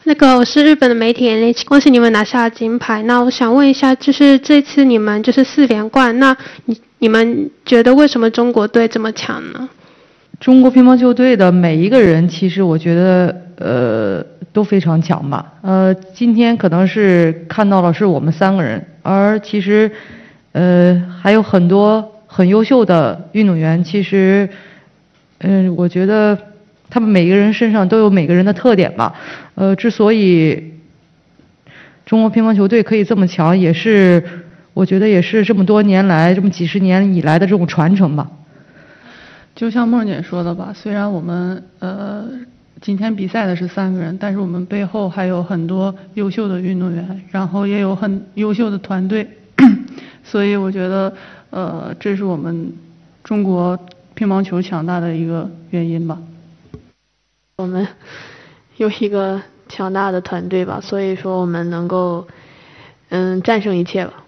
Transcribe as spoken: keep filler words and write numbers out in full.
那个我是日本的媒体 N H K，恭喜你们拿下金牌。那我想问一下，就是这次你们就是四连冠，那你你们觉得为什么中国队这么强呢？ 中国乒乓球队的每一个人，其实我觉得呃都非常强吧。呃，今天可能是看到了是我们三个人，而其实呃还有很多很优秀的运动员。其实嗯、呃，我觉得他们每个人身上都有每个人的特点吧。呃，之所以中国乒乓球队可以这么强，也是我觉得也是这么多年来这么几十年以来的这种传承吧。 就像梦姐说的吧，虽然我们呃今天比赛的是三个人，但是我们背后还有很多优秀的运动员，然后也有很优秀的团队，所以我觉得呃这是我们中国乒乓球强大的一个原因吧。 我们有一个强大的团队吧，所以说我们能够嗯战胜一切吧。